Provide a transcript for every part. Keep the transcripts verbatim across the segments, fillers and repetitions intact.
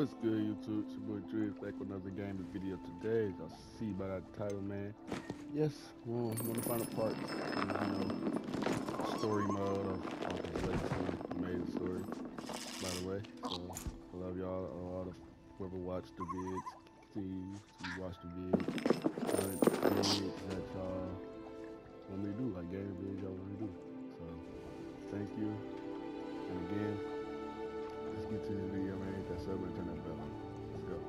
What's good, YouTube? It's your boy Drew back with another gaming video today. As y'all see by that title, man. Yes, we're on one of the final parts in the, you know, story mode of, of this Legacy Amazing story, by the way. So, I love y'all, all of whoever watched the vids, see, see watch the vids, what vids that y'all want me to do, like game vids y'all want me to do. So, thank you, and again, let's get to this video, man. Hit that sub and turn that bell on. Let's go.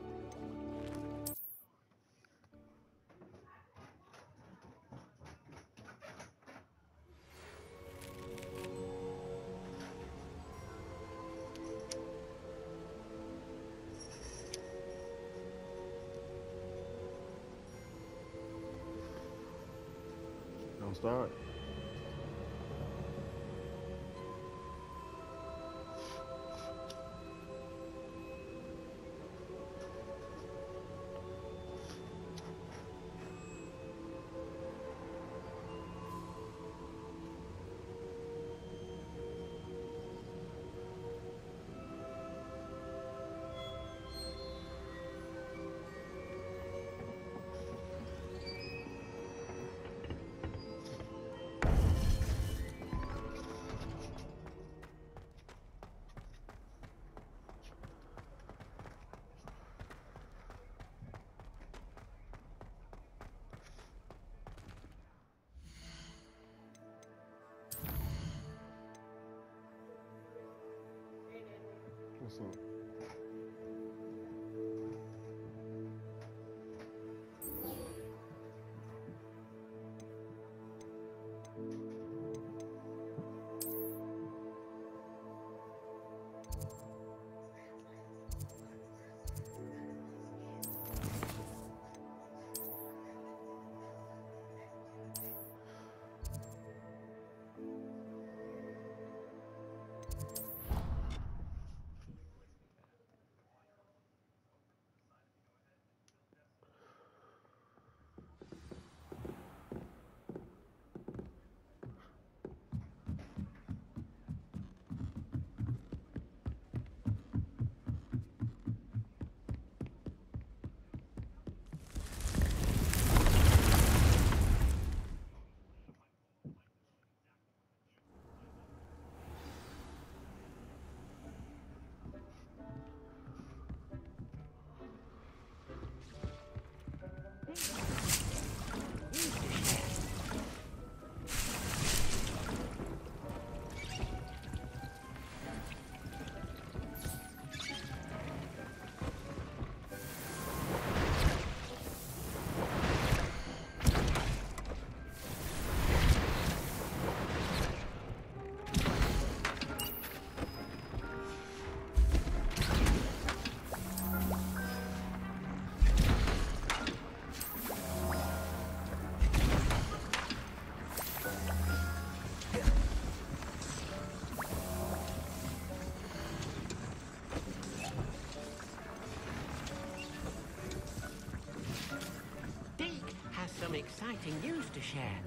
Don't start. What's up? Some exciting news to share.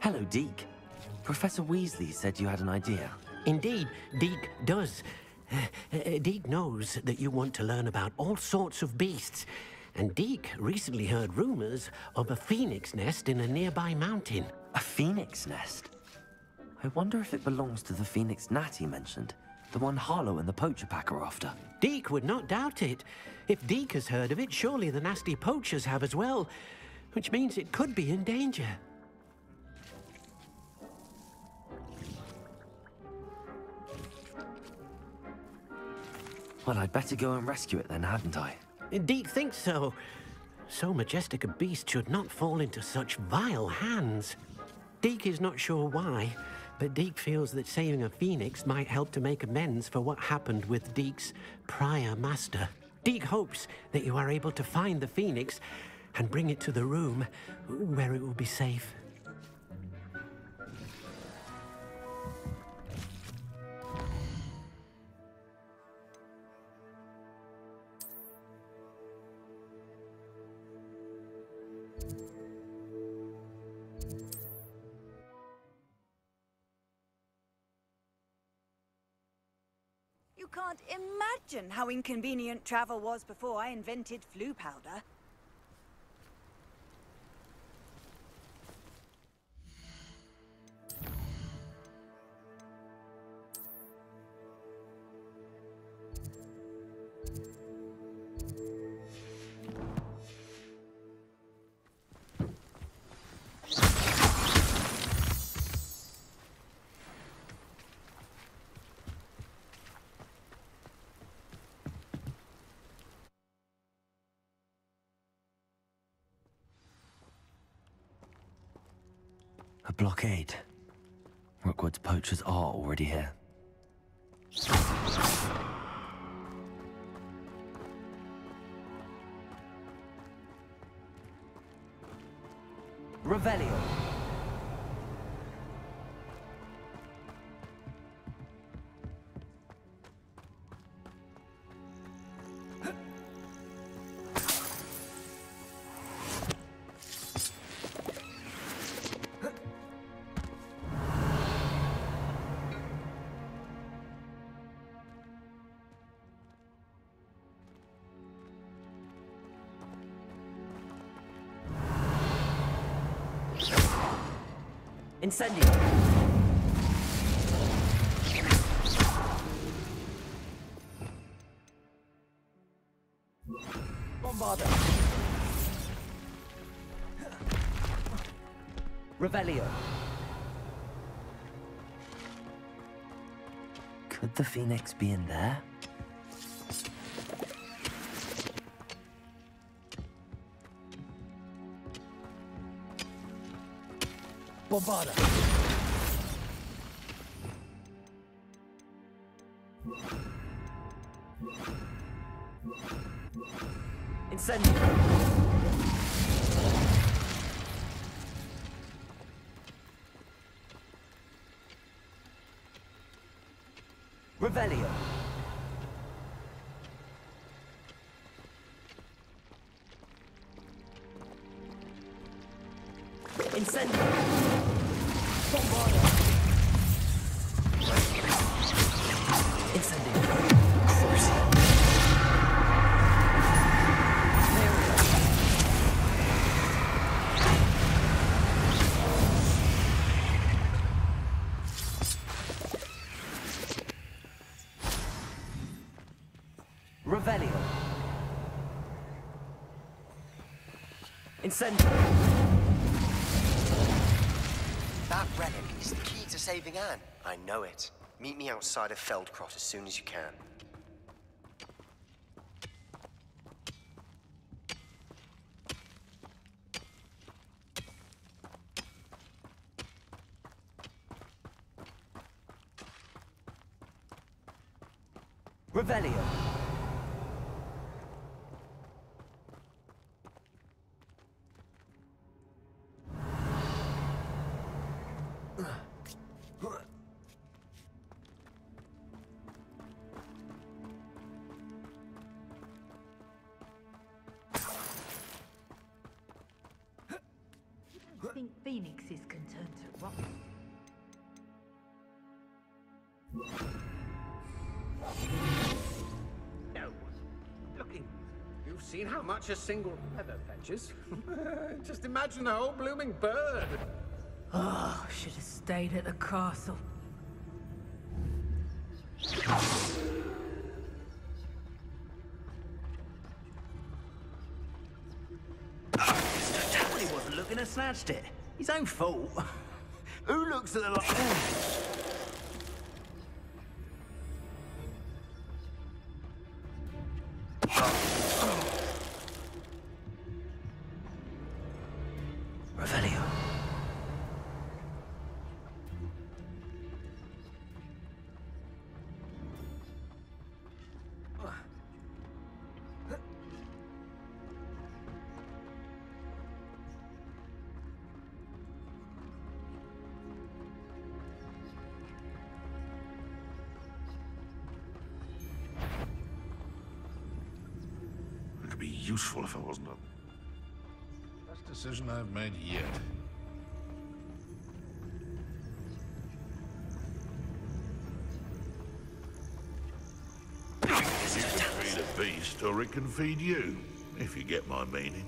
Hello, Deke. Professor Weasley said you had an idea. Indeed, Deke does. Uh, uh, Deke knows that you want to learn about all sorts of beasts. And Deke recently heard rumors of a phoenix nest in a nearby mountain. A phoenix nest? I wonder if it belongs to the phoenix gnat he mentioned. The one Harlow and the poacher pack are after. Deke would not doubt it. If Deke has heard of it, surely the nasty poachers have as well. Which means it could be in danger. Well, I'd better go and rescue it then, hadn't I? Deke thinks so. So majestic a beast should not fall into such vile hands. Deke is not sure why, but Deke feels that saving a phoenix might help to make amends for what happened with Deke's prior master. Deke hopes that you are able to find the phoenix and bring it to the room where it will be safe. You can't imagine how inconvenient travel was before I invented Floo powder. A blockade. Rookwood's poachers are already here. Revelio. Incendio. Bombarda. Revelio. Could the phoenix be in there? Bombarda. Incendio. Revelio. Incendio. Bombarda. Incendio. Force. Revelio. Incendio. That relic is the key to saving Anne. I know it. Meet me outside of Feldcroft as soon as you can. Revelio. think phoenixes can turn to rock? No. Looking. You've seen how much a single feather fetches. Just imagine the whole blooming bird. Oh, should have stayed at the castle. He wasn't looking and snatched it. His own fault. Who looks at the lot? Revelio. It could be useful if I wasn't a... Best decision I've made yet. You can feed a beast, or it can feed you, if you get my meaning.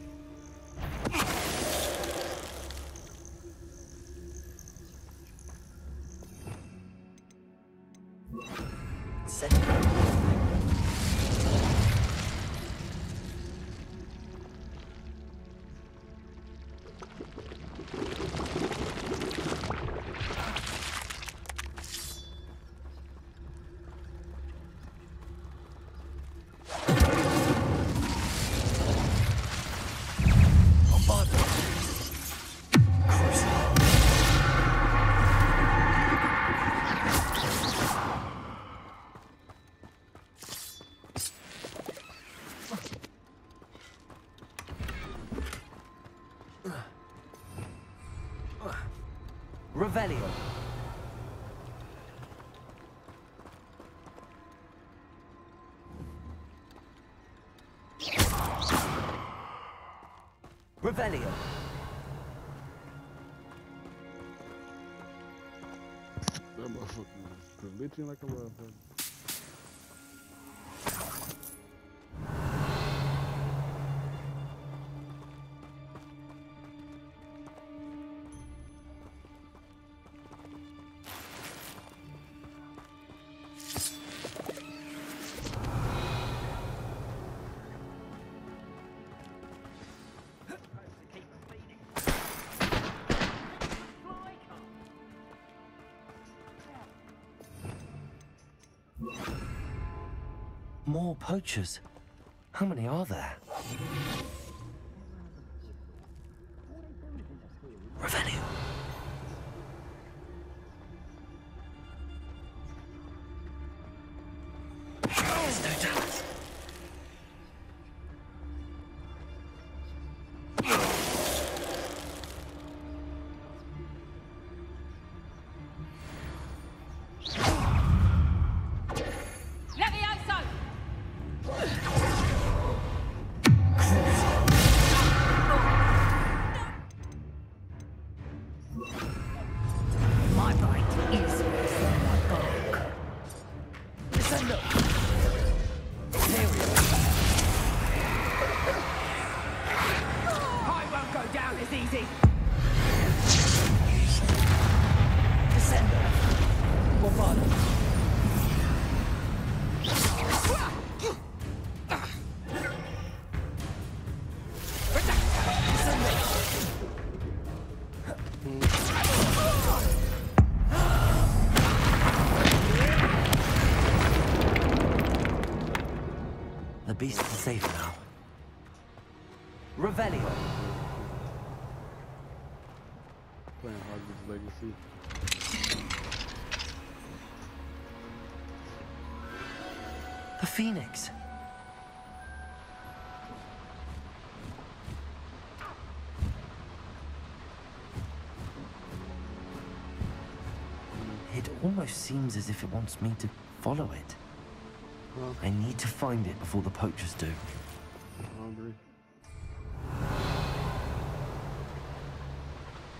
Revelio. Revelio. That motherfucker was glitching like a motherfucker. More poachers. How many are there? Revelio. There's no doubt. The beast is safe now. Revelio. Playing Hogwarts Legacy. The Phoenix. It almost seems as if it wants me to follow it. Huh? I need to find it before the poachers do. I'm hungry.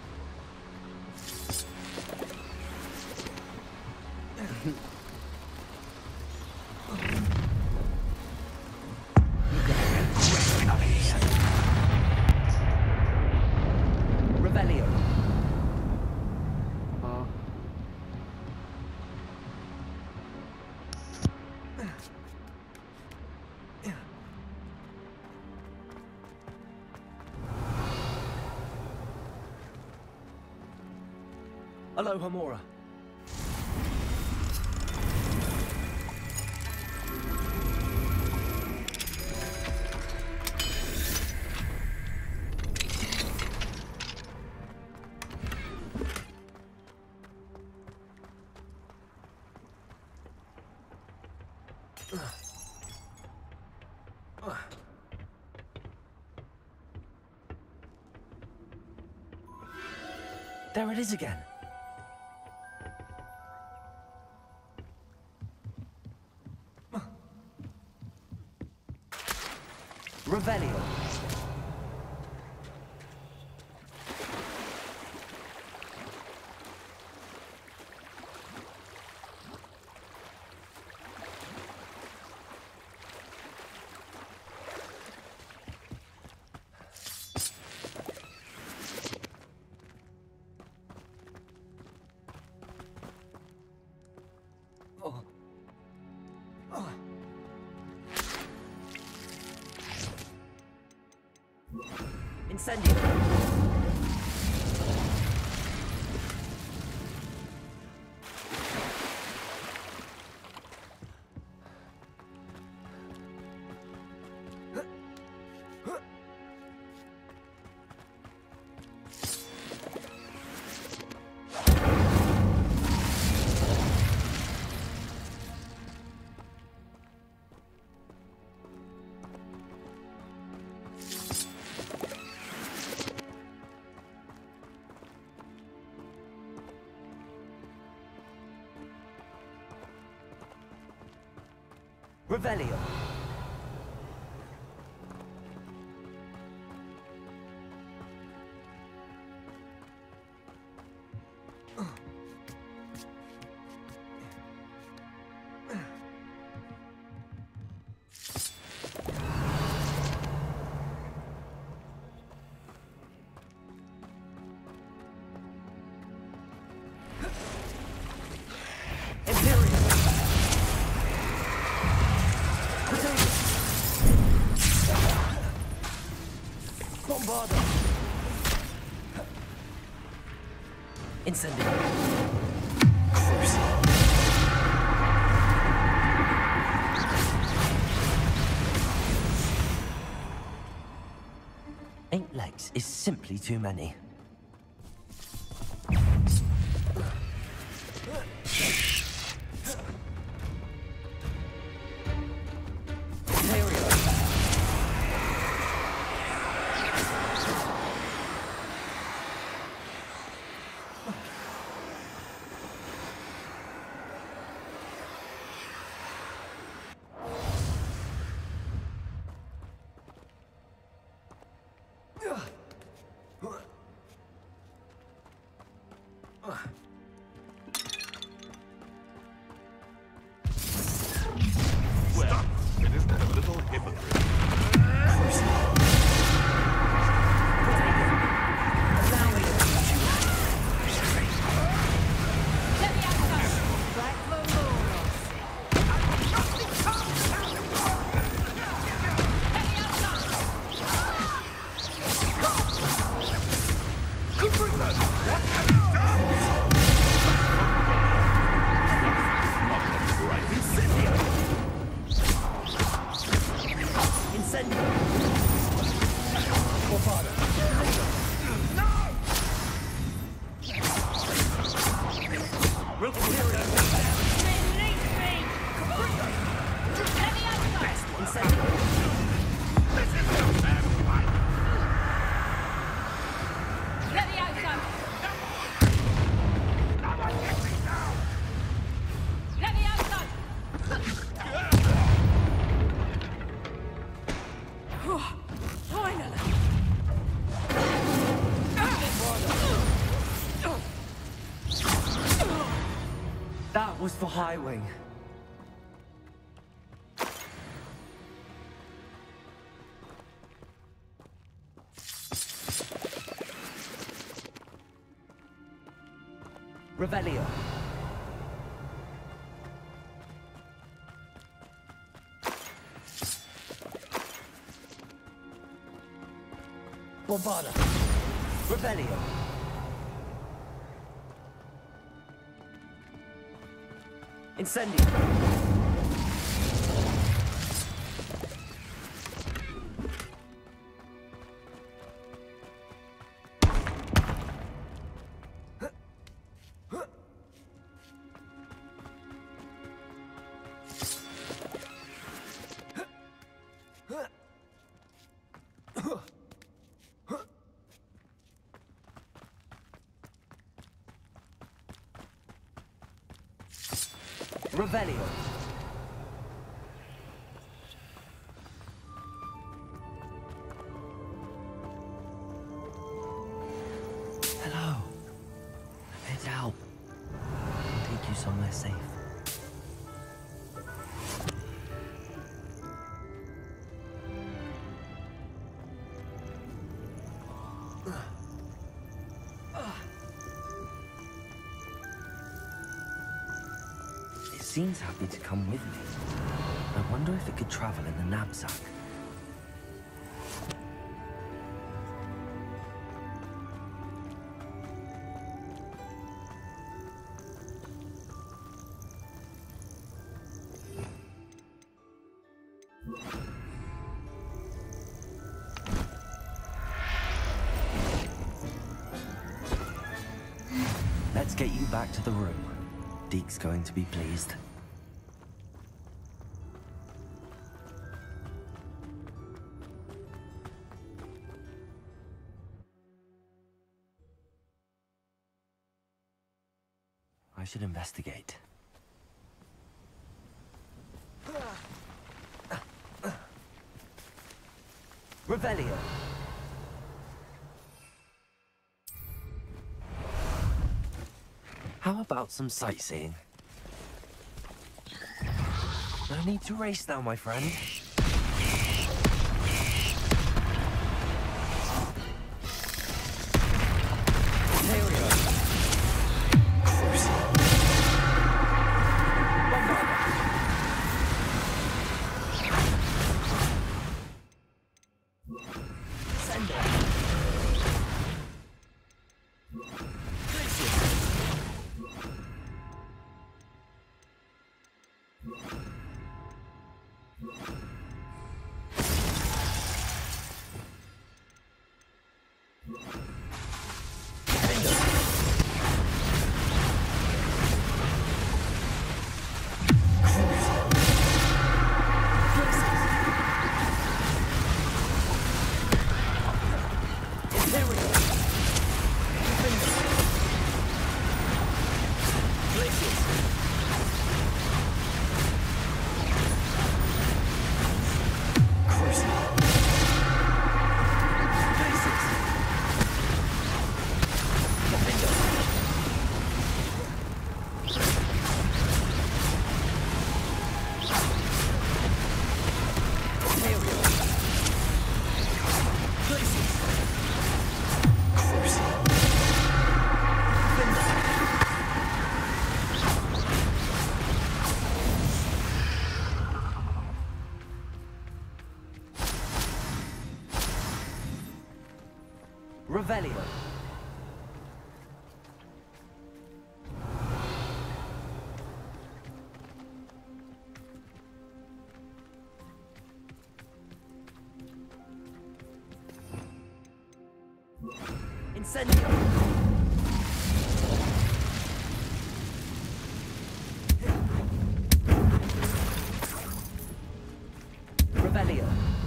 Alohomora. There it is again. Revelio. Incendio. Revelio. Incendio. Crucial. Eight legs is simply too many. That was for Highwing. Revelio. Bombarda. Revelio. Incendio! Revelio. Hello. It's out. I'll take you somewhere safe. It seems happy to come with me. I wonder if it could travel in the knapsack. Let's get you back to the room. Deke's going to be pleased. I should investigate. Revelio. How about some sightseeing? No need to race now, my friend. There we go. Cruising. Send it. Revelio. Incendio. Revelio.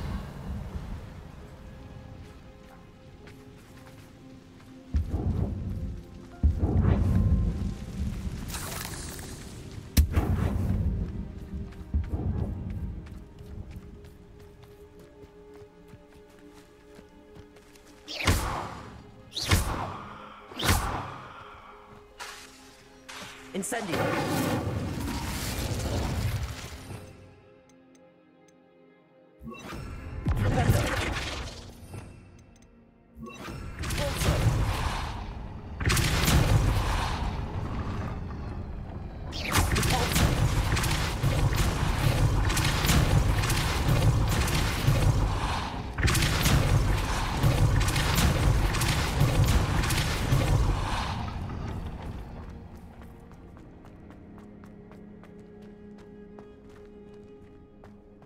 Incendio.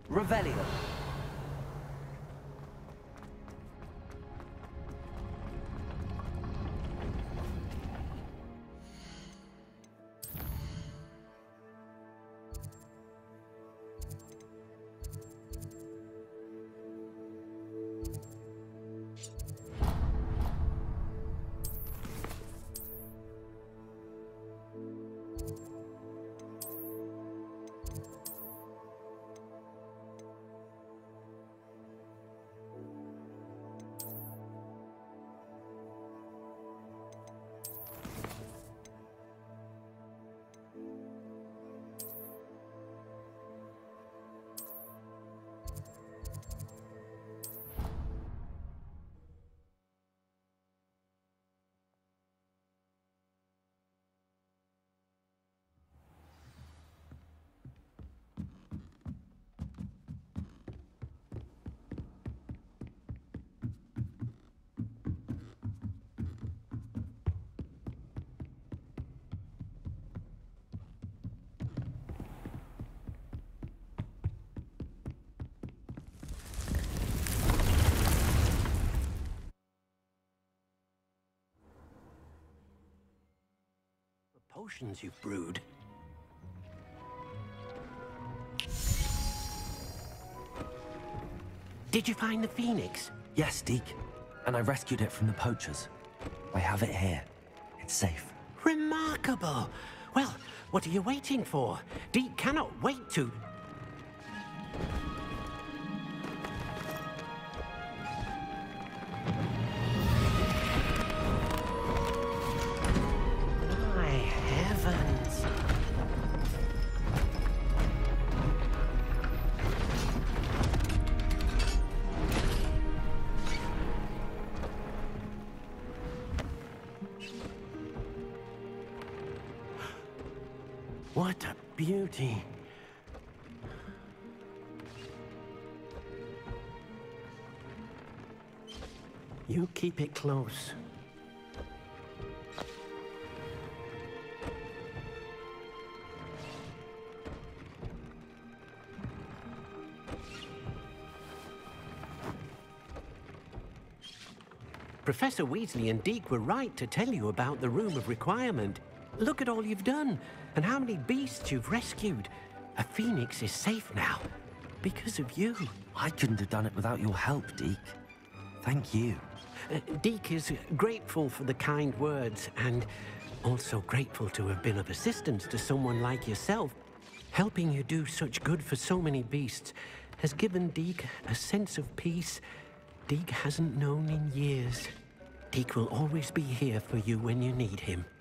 Revelio. Potions you've brewed. Did you find the Phoenix? Yes, Deke. And I rescued it from the poachers. I have it here. It's safe. Remarkable! Well, what are you waiting for? Deke cannot wait to... What a beauty. You keep it close. Professor Weasley and Deke were right to tell you about the Room of Requirement. Look at all you've done, and how many beasts you've rescued. A phoenix is safe now, because of you. I couldn't have done it without your help, Deke. Thank you. Uh, Deke is grateful for the kind words, and also grateful to have been of assistance to someone like yourself. Helping you do such good for so many beasts has given Deke a sense of peace Deke hasn't known in years. Deke will always be here for you when you need him.